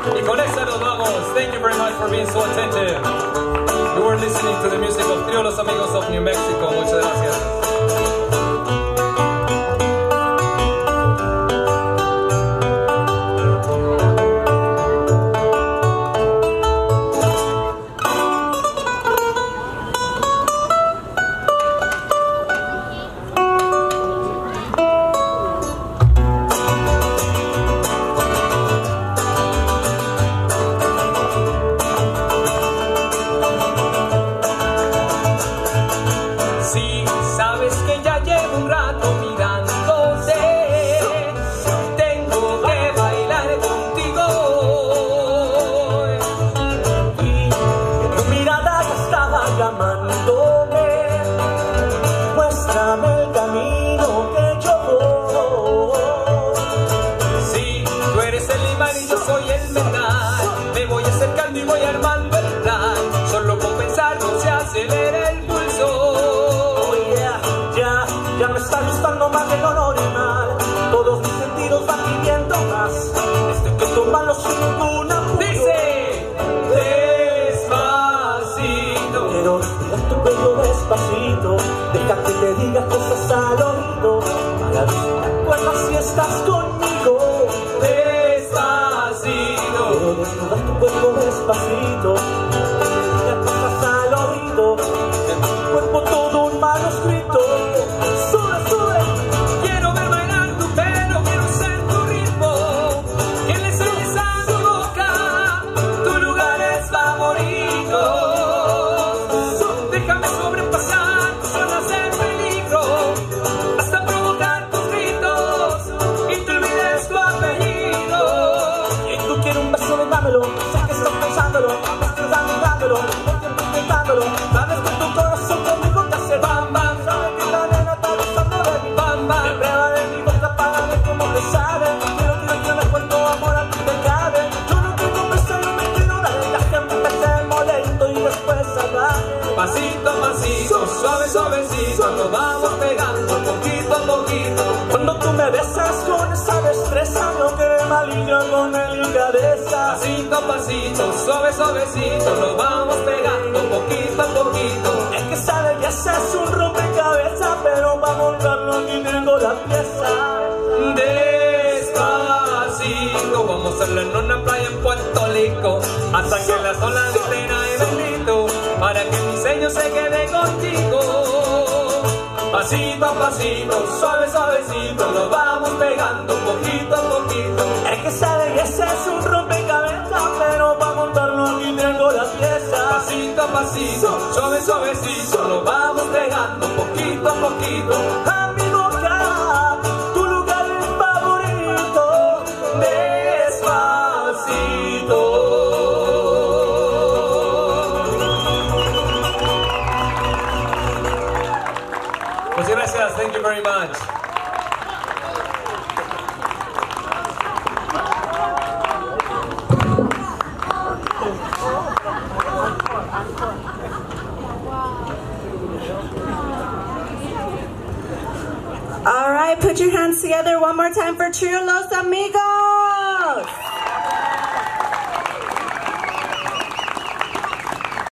Y con esta nos vamos. Thank you very much for being so attentive. You were listening to the music of Trio Los Amigos of New Mexico. Muchas gracias. Muéstrame el camino que yo voy. Sí, tú eres el imán y yo soy el metal. Me voy acercando y voy armando el plan. Solo con pensar no se acelera el pulso. Oh yeah, ya me está gustando más de lo normal. Todos mis sentidos van pidiendo más. Estoy que tomarlo sin ninguna apuro. Dice, despacito. Quiero respirar tu cuello despacito. Deja que te diga cosas al oído. Para ver si te acuerdas si estás conmigo. Despacito. Quiero desnudar tu cuerpo despacito. Que te diga cosas al oído. En tu cuerpo todo un manuscrito. Sube, sube. Quiero ver bailar tu pelo, quiero ser tu ritmo. Que le enseñes a tu boca tus lugares favoritos. Déjame sobrepasar tus zonas de peligro, hasta provocar tus gritos y te olvides tu apellido. Y tú quieres un beso, dámelo. Sé que estás pensándolo, estás dándolo, intentándolo. Sabes que tu corazón conmigo te hace bam bam. Sabes que la nena está besando de mi bam bam. Me prueba de mi boca para ver cómo te sabe. Quiero que me cuento amor a ti te cabe. Yo no quiero besar, yo me quiero dar. La gente se molesto y después salvaje. Pasito a pasito, suave, suavecito, nos vamos pegando poquito a poquito. Cuando tú me besas con esa destreza, no quede maligno con delicadeza. Pasito a pasito, suave, suavecito, nos vamos pegando poquito a poquito. Es que esa belleza es un rompecabezas, pero para montarlo aquí tengo la pieza. Despacito, vamos a hacerlo en una playa en Puerto Rico, hasta que las olas griten ay bendito, para que mi sello se quede contigo. Pasito a pasito, suave, suavecito, nos vamos pegando poquito a poquito. Es que esa belleza es un rompecabezas, pero para montarlo aquí tengo la pieza. Pasito a pasito, suave, suavecito, nos vamos pegando poquito a poquito. A mi boca, tu lugar favorito, Despacito. Muchas gracias, thank you very much. All right, put your hands together one more time for Trio Los Amigos.